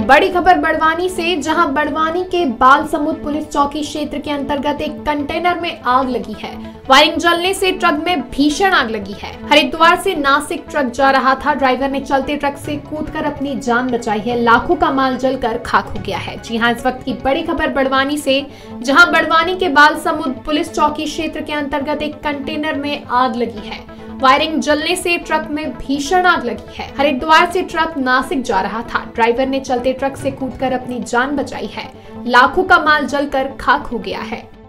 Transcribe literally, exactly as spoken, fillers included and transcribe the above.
बड़ी खबर बड़वानी से, जहां बड़वानी के बाल समुद पुलिस चौकी क्षेत्र के अंतर्गत एक कंटेनर में आग लगी है। वायरिंग जलने से ट्रक में भीषण आग लगी है। हरिद्वार से नासिक ट्रक जा रहा था। ड्राइवर ने चलते ट्रक से कूदकर अपनी जान बचाई है। लाखों का माल जलकर खाक हो गया है। जी हां, इस वक्त की बड़ी खबर बड़वानी से, जहां बड़वानी के बाल समुद पुलिस चौकी क्षेत्र के अंतर्गत एक कंटेनर में आग लगी है। वायरिंग जलने से ट्रक में भीषण आग लगी है। हरिद्वार से ट्रक नासिक जा रहा था। ड्राइवर ने चलते ट्रक से कूदकर अपनी जान बचाई है। लाखों का माल जलकर खाक हो गया है।